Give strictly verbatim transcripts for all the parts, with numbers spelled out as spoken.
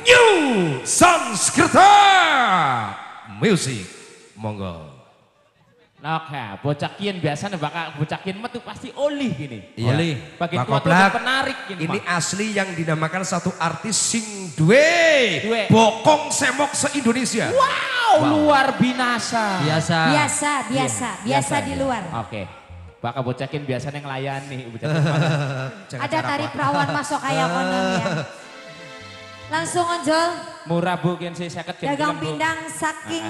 New Sanskrita Music. Monggo. Oke, bocah kian biasanya bakal bocah kian metu pasti olih gini. Iya. Olih. Bagian tua penarik gini. Ini mah. Asli yang dinamakan satu artis sing duwe bokong semok se-Indonesia. Wow, wow, luar binasa. Biasa. Biasa, biasa, Iya, biasa, biasa di ya. luar. Oke. Bakal bocah kian biasanya ngelayani. Ada tari perawan masuk kayak konon ya. Langsung onjol. Murah bu, kian saya seket kian dagang gelem, Bu. pindang saking.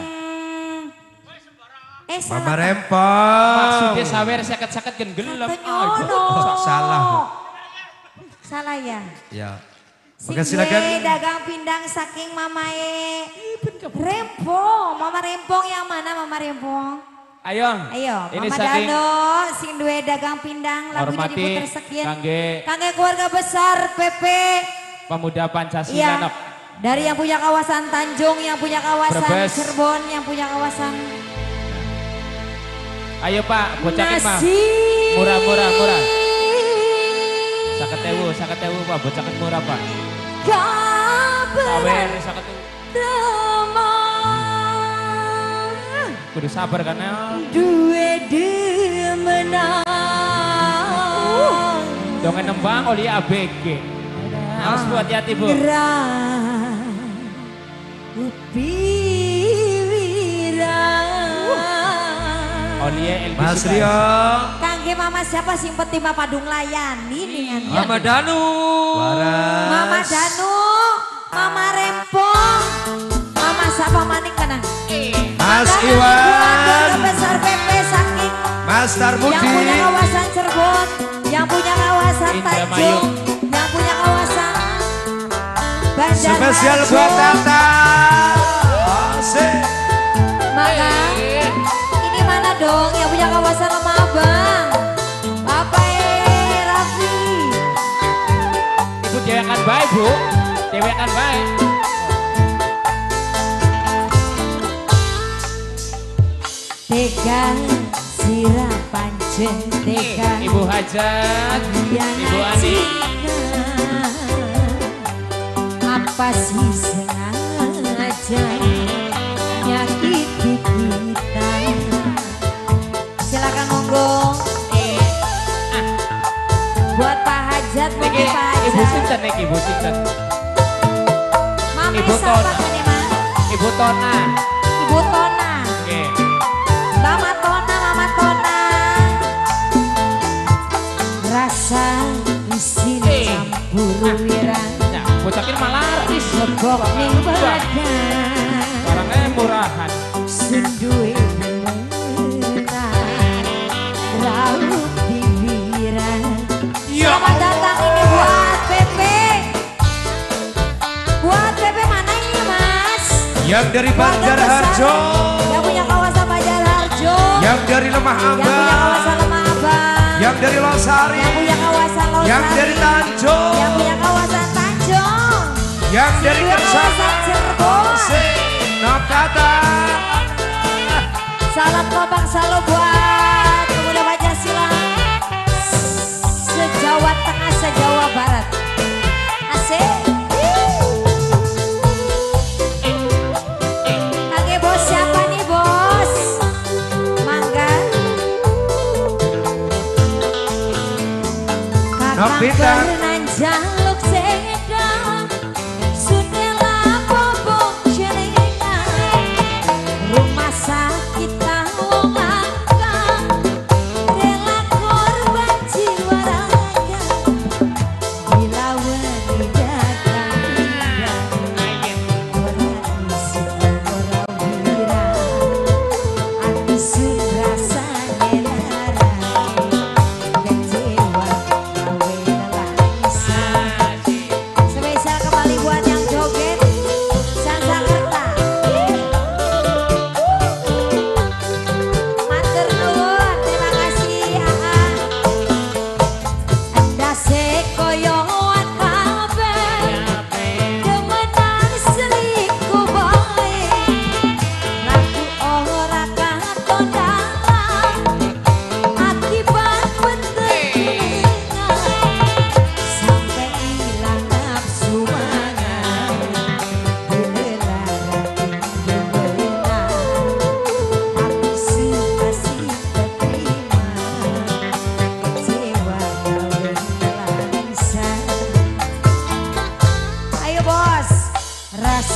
Eh Mama salah. Rempong. Maksudnya sawer seket-seket kian gelem. Kenyono. Sok salah. Salah ya. Ya. Sing Oke, silakan. gue dagang pindang saking mamae Rempong. Mama Rempong yang mana Mama Rempong? Ayo. Ayo, Ini Mama saking Dano, sing duwe dagang pindang lagunya hormati diputer sekian. kangge Kangge keluarga besar P P. pemuda Pancasila. Iya. Nok. Dari yang punya kawasan Tanjung, yang punya kawasan Brebes. Cirebon, yang punya kawasan Ayo Pak, bocakin mah. Nasi. Murah, murah, murah. Saketewu, saketewu Pak, bocakin murah Pak. Sawer, saketewu. Kudu sabar karena Dua demenang. dongen nembang oli A B G. Harus hati-hati Bu. Gerah upi wirang. Oli L B Mas C. Rio. Kangge mama siapa sing peti mah padung layani dengan Mama Danu. Waras. Mama Danu, Mama Rempong, Mama siapa maning kana? Mas Keluarga Iwan. besar P P saking Mas yang punya Tarbudi. kawasan Cirebon, yang punya kawasan Indramayu. Tanjung, yang punya kawasan Bandar Spesial Harjo. buat Tata. Asik. Maka ini mana dong yang punya kawasan Lemah Abang? Papa eh Raffi. Ibu cewek kan baik Bu. Cewek kan baik. Tega sirapan tega. Ibu Hajat, Ibu Ani. Apa sih sengaja nyakiti kita? Silakan monggo. Buat Pak Hajat, Niki, mungkin Pak Ibu Hajat. Sinten niki, Ibu Sinten. Mama Ibu siapa Tona. tadi Mas? Ibu Tona. Ibu Tona. Oke. Mama Tona, Mama Tona. Rasa isin Eh. campur wirang. Ya, bocakin malah artis. Lebok ning badan. Barangnya murahan. Sunduwe menang. Raut pikiran. Selamat datang ini buat P P. Buat P P mana ini Mas? Yang dari Keluarga Bandar besar. Harjo. Yang punya kawasan Bandar Harjo. Yang dari Lemah Yang punya kawasan Abang. Lemah Abang. Yang dari Losari. Yang punya kawasan Losari. Yang dari Tanjung. Yang punya kawasan Tanjung. Yang dari Yang punya kawasan Kersana. Cirebon. Asik. Nokata. Salam Kopang Salo buat pemuda Pancasila se-Jawa Tengah, se-Jawa Barat. Asik. Kage bos siapa nih bos? Mangga. Kakak Novita. bernanjang luk sedang sudela bobok cerita rumah sakit Lawongan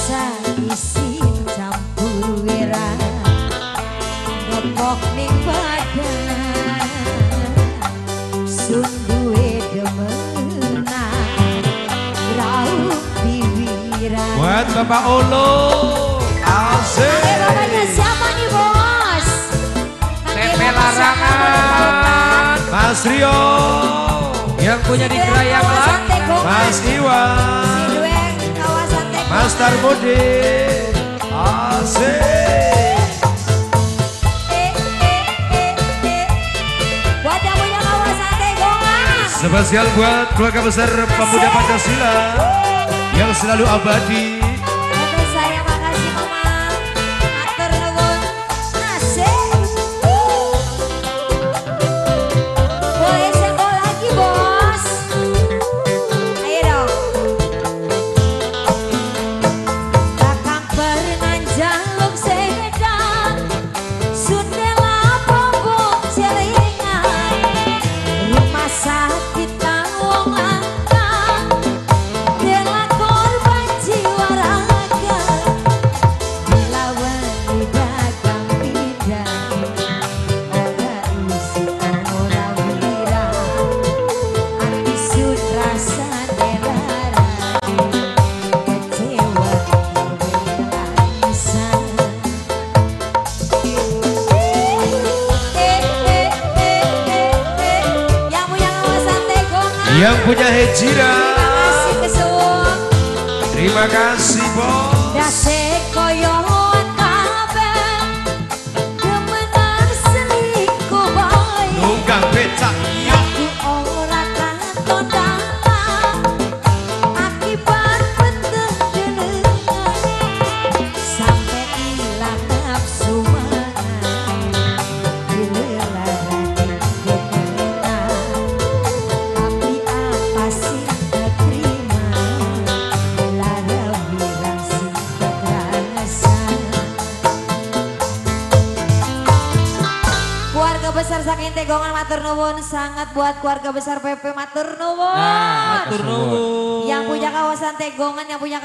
rasa isin campur wira ngepok ning badan sun duwe demenan rauh bibiran. Buat Bapak Olo Asik. Oke, bapaknya siapa nih bos? Tepe larangan. Mas Rio Yang punya di Gerayang Kawasan Lang. Tegongan. Mas Iwan Si Dueng kawasan Tegongan. Mas Tarmudi Asik. Eh, eh, eh, eh. Buat yang punya kawasan Tegongan. Spesial buat keluarga besar pemuda Pancasila yang selalu abadi. Oke, saya makasih mama. Atur nuwun. Asik. Boleh senggol lagi bos. Ayo dong. Takang perenan jaluk sedang Sundela bombong celengan rumah sakit tanggung langkah bela korban jiwa raga dilawan di dagang bidang ada isi ora wira hati sun rasa delara kecewa bela nisan. Yang punya kawasan Tegongan. Yang punya Hejira, Terima kasih kesuwun. terima kasih bos. Dase koyoan kabeh. Demenan selingkuh bae. Nunggang becak iya. Aku ora katon dalan. Akibat penting jenengan. Sampai ilang nafsu mangan. Dilelarani kemenang. Tapi apa sih keterima. Lara bilang sih keterasa. Keluarga besar saking Tegongan matur nuwun, sangat buat keluarga besar P P matur nuwun. Nah, matur nuwun. Yang punya kawasan Tegongan, yang punya